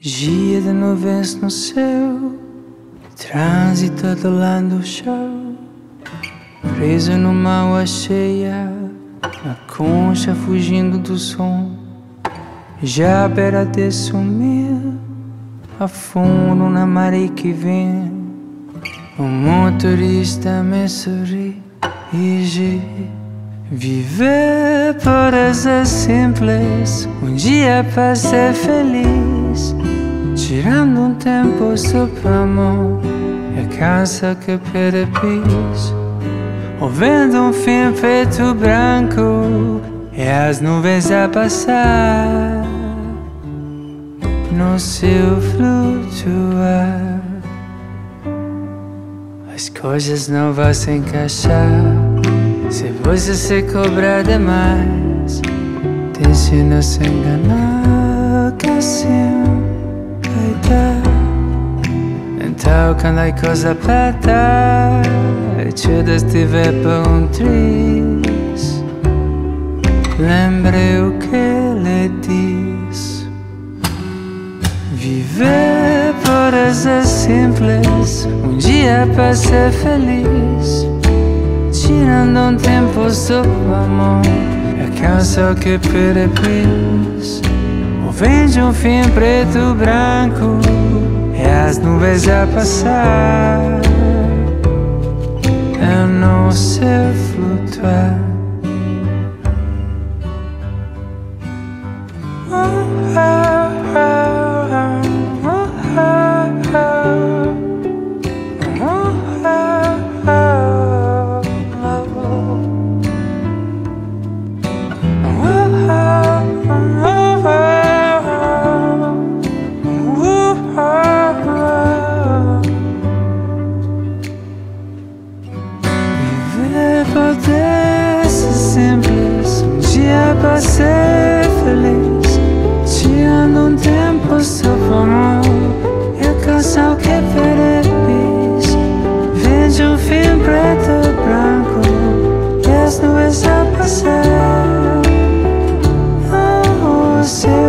Dia de nuvens no céu, trânsito do lado do chão, preso numa água cheia, na concha fugindo do som. Já à beira de sumir, a fundo na maré que vem, o motorista me sorri e diz: viver parece simples, um dia para ser feliz, tirando um tempo só pra mão e a casa que perde pis, ouvindo um fim preto branco e as nuvens a passar no seu flutuar. As coisas não vão se encaixar se você se cobrar demais. Tente não se enganar, que assim vai dar. Então quando a coisa aperta e tudo estiver por um triz, lembre o que ele diz: viver parece simples, um dia para ser feliz, tirando um tempo só pra mão e a canção que perde pis, ouvindo um fim preto branco e as nuvens a passar, eu não sei flutuar. Parece simples, um dia para ser feliz, tirando um tempo só pra mão e a canção que perde pis, vende um fim preto branco e as nuvens a passar. Oh,